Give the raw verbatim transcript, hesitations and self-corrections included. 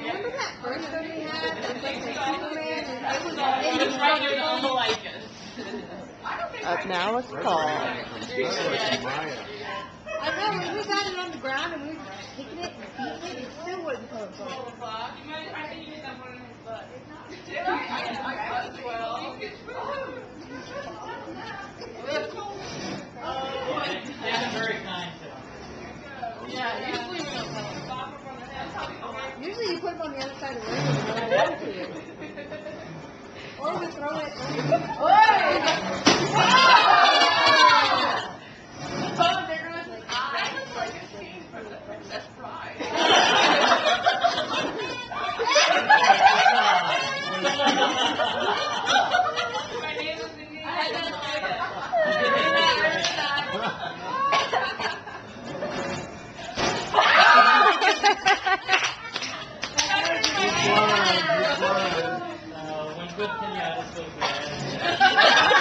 Remember that first one we had? It was like the Superman, and it was all in the Up now it's Paul. I know, when we got it on the ground and we were kicking it and beating it, it still wouldn't come apart. That's very kind to him. Yeah, usually we don't know. Usually you put them on the other side of the room and throw it over to you. Or we throw it over. Oh, there goes his eye. That looks like a scene from The Princess Bride. My name is Mindy. I don't know Good pinata, so good.